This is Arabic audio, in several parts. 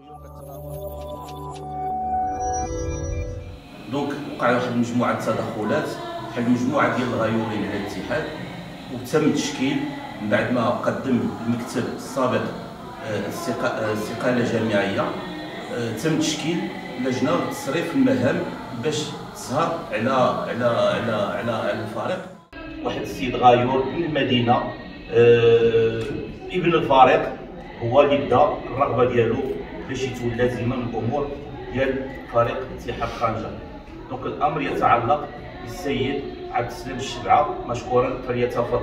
دونك وقع واحد المجموعه التدخلات بحال مجموعه ديال الغيورين على الاتحاد، وتم تشكيل من بعد ما قدم المكتب السابق استقاله جماعيه. تم تشكيل لجنه لتصريف المهام باش تسهر على الفريق. واحد السيد غايور من المدينه ابن الفريق هو اللي دا الرغبه ديالو باش يتولى زمام الامور ديال فريق اتحاد طنجة. دونك الامر يتعلق بالسيد عبد السلام الشبعه، مشكورا فليتفضل.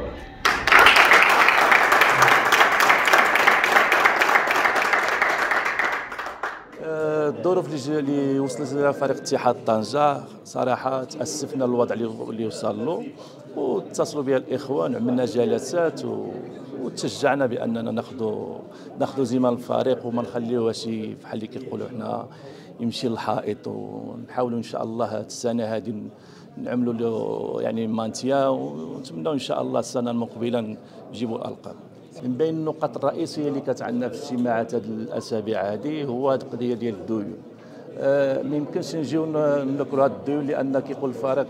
الظروف اللي وصلت لها فريق اتحاد طنجة صراحه تاسفنا للوضع اللي وصل له، واتصلوا بها الاخوان وعملنا جلسات وتشجعنا باننا ناخذوا زمام الفريق وما نخليوهاش بحال اللي كيقولوا حنا يمشي للحائط، ونحاولوا ان شاء الله هذه السنه هذه نعملوا له يعني مانتيا، ونتمنوا ان شاء الله السنه المقبله نجيبوا الالقاب. من بين النقط الرئيسيه اللي كانت عندنا في اجتماعات هذه الاسابيع هذه هو هذه القضيه ديال الديون. ما يمكنش نجيو نذكروا هذه الديون لان كيقول الفريق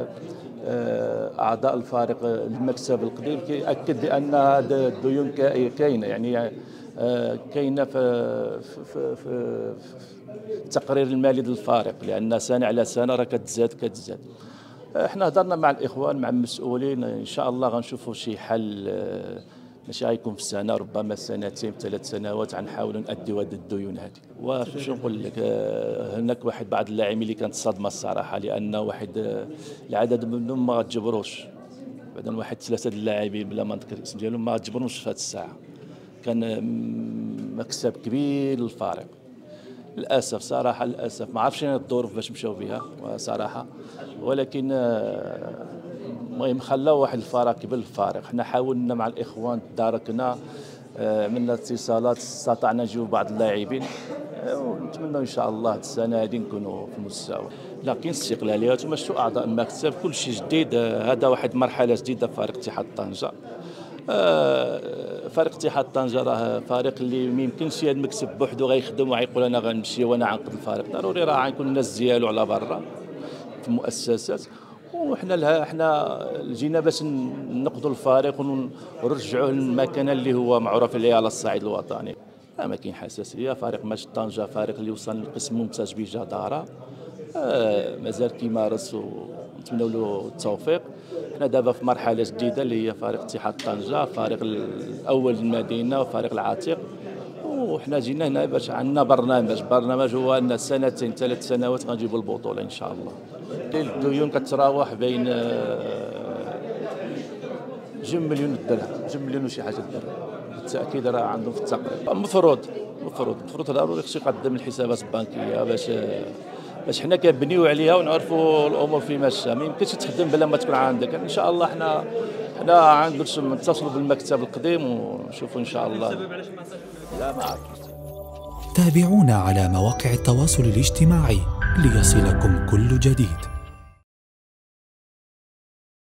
اعضاء الفريق المكتب القديم كيأكد بان هذه الديون كاينه، يعني كاينه في التقرير المالي للفريق، لان سنه على سنه راه كتزاد. احنا هضرنا مع الاخوان مع المسؤولين، ان شاء الله غنشوفوا شي حل، ماشي غيكون في سنه، ربما سنتين 3 سنوات غنحاولوا نأديو هذه الديون هذه. وشوف نقول لك، هناك بعض اللاعبين اللي كانت صدمه الصراحه، لان واحد العدد منهم ما غتجبروش، بعدا واحد 3 اللاعبين بلا ما نذكر الاسم ديالهم ما غتجبروش في هذه الساعه. كان مكسب كبير للفريق للاسف صراحه، للاسف ما عرفتش شنو الظروف باش مشاو بها صراحه، ولكن المهم خلاو واحد الفراغ كبير للفريق. حنا حاولنا مع الاخوان تداركنا من الاتصالات، استطعنا نجيب بعض اللاعبين، ونتمنى ان شاء الله السنه هذه نكونوا في المستوى. لكن استقلاليات ومشوا اعضاء المكتب كل شيء جديد، هذا واحد مرحله جديده في فريق اتحاد طنجة. فريق اتحاد طنجة راه فريق اللي ما يمكنش هذا المكتب بوحدو غيخدم وغيقول انا غنمشي وانا غنقد الفريق، ضروري راه غيكون الناس ديالو على برا في المؤسسات، وحنا جينا باش نقضوا الفريق ونرجعوه للمكانه اللي هو معروف عليها على الصعيد الوطني. ما كاين حساسيه، فريق ماتش طنجة فريق اللي وصل للقسم الممتاز بجداره، مازال كيمارس ونتمنوا له التوفيق. حنا دابا في مرحله جديده اللي هي فريق اتحاد طنجة، فريق الاول المدينه وفريق العتيق، وحنا جينا هنا باش عندنا برنامج هو ان 2 3 سنوات غنجيبوا البطوله ان شاء الله. الديون كتراوح بين 2 مليون درهم، 2 مليون وشي حاجه درهم بالتاكيد، راه عندهم في التقرير. المفروض ضروري خصو يقدم الحسابات البنكيه باش حنا كنبنيو عليها ونعرفوا الامور فين ماشيه. ما يمكنش تخدم بلا ما تكون عندك. ان شاء الله حنا نتصلوا بالمكتب القديم ونشوفوا ان شاء الله. لا ما عرفتش. تابعونا على مواقع التواصل الاجتماعي ليصلكم كل جديد.